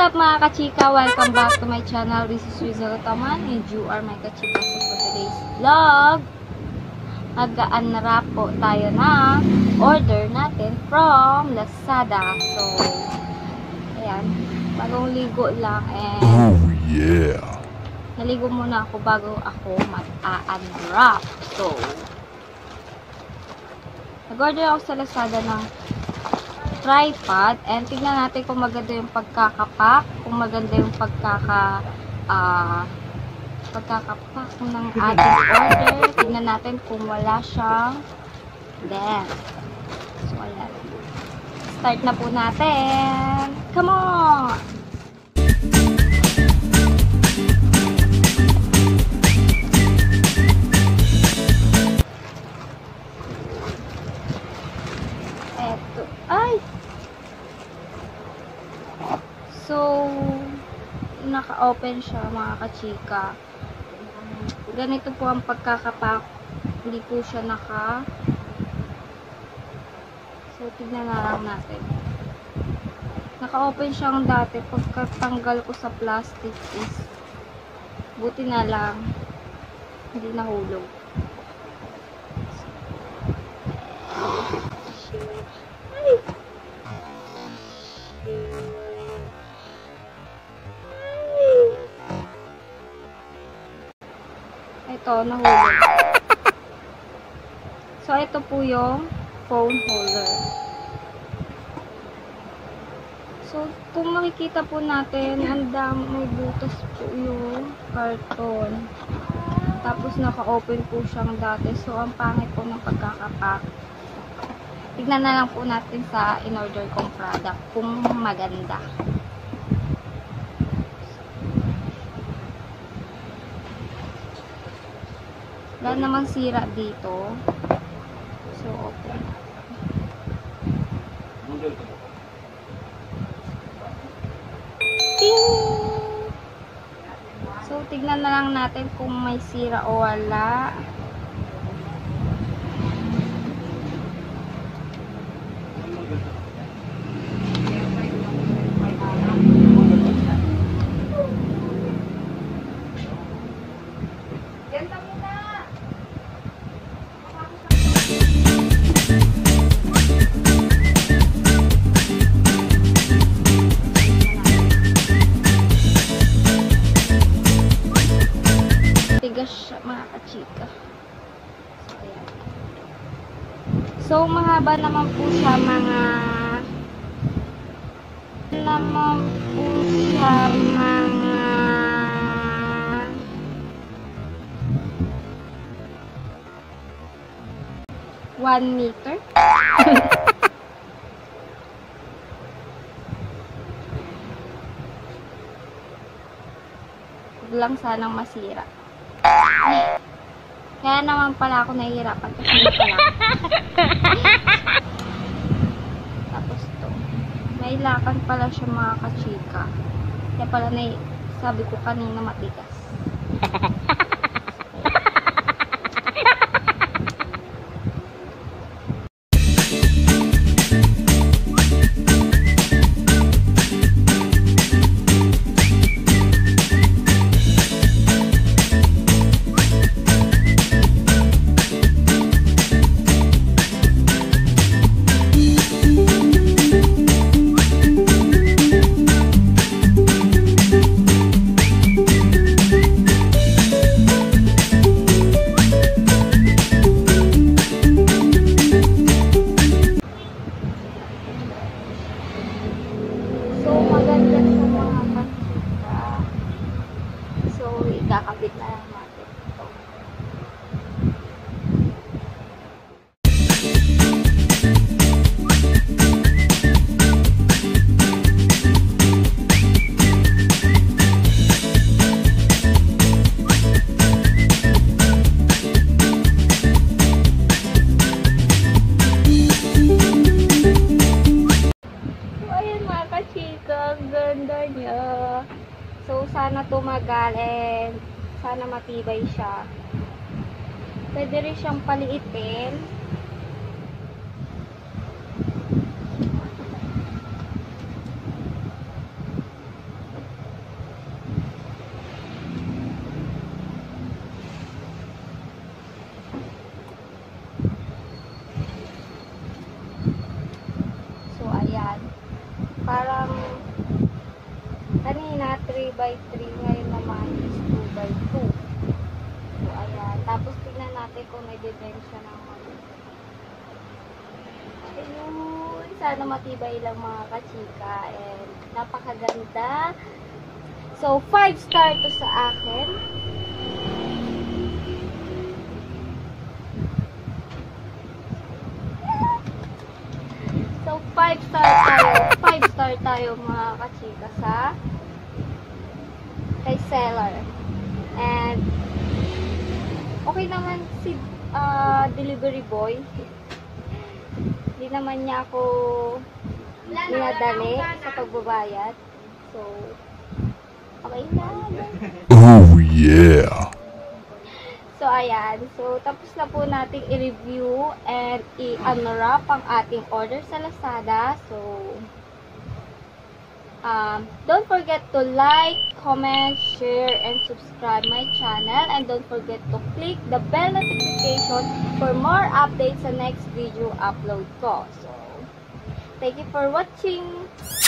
up mga kachika? Welcome back to my channel. This is Rizal Taman and you are my kachika. So for today's vlog, mag-unwrap po tayo ng order natin from Lazada. So, ayan. Bagong ligo lang and oh yeah. naligo muna ako bago ako mag-unwrap. So, nag-order ako sa Lazada ng tripod and tignan natin kung maganda yung pagkakapak, kung maganda yung pagkakapak ng ating order. Tignan natin kung wala siyang dent. So, ayan. Start na po natin. Come on! Eto. Ay! So, naka-open siya mga kachika. Ganito po ang pagkakapak. Hindi po siya So, tignan na lang natin. Naka-open siyang dati. Pagkatanggal ko sa plastic is buti na lang hindi nahulog. Ay! Ito, nahulog. So, ito po yung phone holder. So, kung makikita po natin, may butas po yung karton. Tapos, naka-open po siyang dati. So, ang pangit po ng pagkakapak. Tignan na lang po natin sa in-order kong product kung maganda. Wala namang sira dito. So, open. Ting! So, tignan na lang natin kung may sira o wala. Mga kachika. So, ayan. So, mahaba naman po siya mga 1 meter. Huwag lang sanang masira. Kaya naman pala ako nahihirapan kasi hindi pala. Tapos to. May lakan pala siya mga kachika. Kaya pala sabi ko kanina matigas. Kakabit na lang natin ito. So, ayan mga kachika, ang ganda niya. So, sana tumagal and sana matibay siya. Pwede rin siyang paliitin. 3x3. Ngayon naman is 2x2. So, ayan. Tapos, tingnan natin kung may design siya ng ayun. Sana matibay lang mga kachika. And, napakaganda. So, 5 star to sa akin. So, 5 star tayo. 5 star tayo mga kachika sa kay seller. And, okay naman si delivery boy. Hindi naman niya ako dinadali sa pagbabayad. So, okay na. Oh yeah! So, ayan. So, tapos na po natin i-review and i-unwrap ang ating order sa Lazada. So, don't forget to like, comment, share, and subscribe my channel. And don't forget to click the bell notification for more updates sa next video upload ko. So, thank you for watching!